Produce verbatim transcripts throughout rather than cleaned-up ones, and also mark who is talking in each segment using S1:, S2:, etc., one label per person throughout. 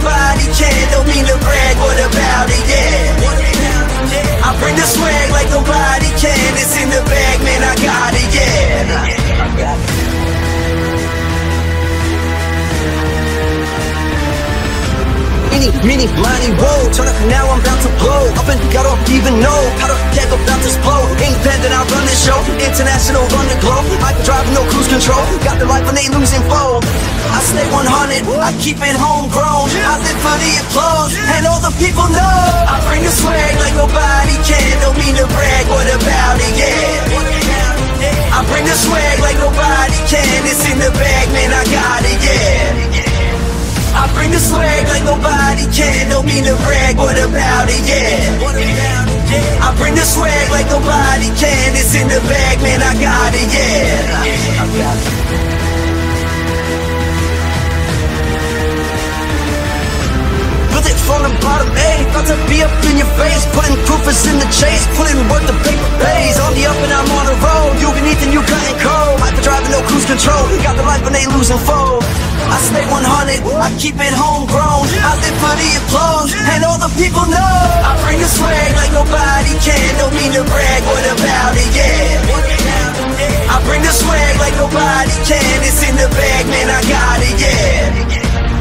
S1: nobody can. Don't mean to brag, what about it, yeah. I bring the swag like nobody can. It's in the bag, man, I got it, yeah. I got it. Mini, mini, money, whoa, turn up now, I'm about to blow. Up and got off, even know, powder keg about to explode. Independent, I run this show, international, run the globe. I can drive no cruise control, got the life and they losing foe. I stay one hundred, I keep it homegrown. I live for the applause, and all the people know. I bring the swag like nobody can. Don't mean to brag, what about it, yeah. I bring the swag like nobody can. It's in the bag, man, I got it, yeah. I bring the swag like nobody can. Don't mean to brag, what about it, yeah. I bring the swag like nobody can. It's in the bag, man, I got it, yeah. I got it. Built it from the bottom, ayy, about to be up in your face. Putting proofers in the chase, putting work the paper pays. On the up and I'm on the road, you beneath and you cutting cold. Life for driving, no cruise control, got the life and they losing foe. I stay one hundred, I keep it homegrown. I live for the applause, and all the people know. I bring the swag like nobody can. Don't mean to brag, what about it, yeah. I bring the swag like nobody can. It's in the bag, man, I got it, yeah.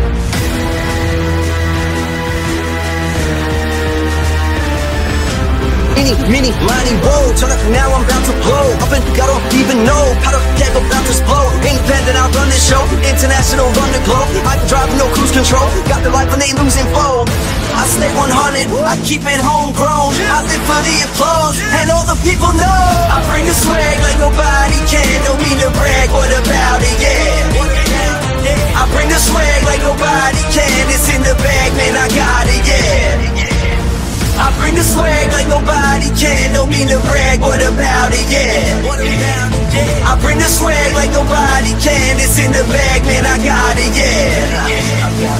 S1: Mini, mini, money, whoa, turn up now, I'm about to blow. Up and got off, even know, powder keg about to explode. Independent, I run this show, international, run the globe. I can drive no cruise control, got the life and they losing foe. I stay one hundred, I keep it homegrown. I live for the applause, and all the people know. I bring the swag like nobody can. Don't mean to brag, what about it, yeah. I bring the swag like nobody can. It's in the bag, man, I got it, yeah. I bring the swag like nobody can. Don't mean to brag, what about it, yeah. I bring the swag like nobody can. It's in the bag, man, I got it, yeah.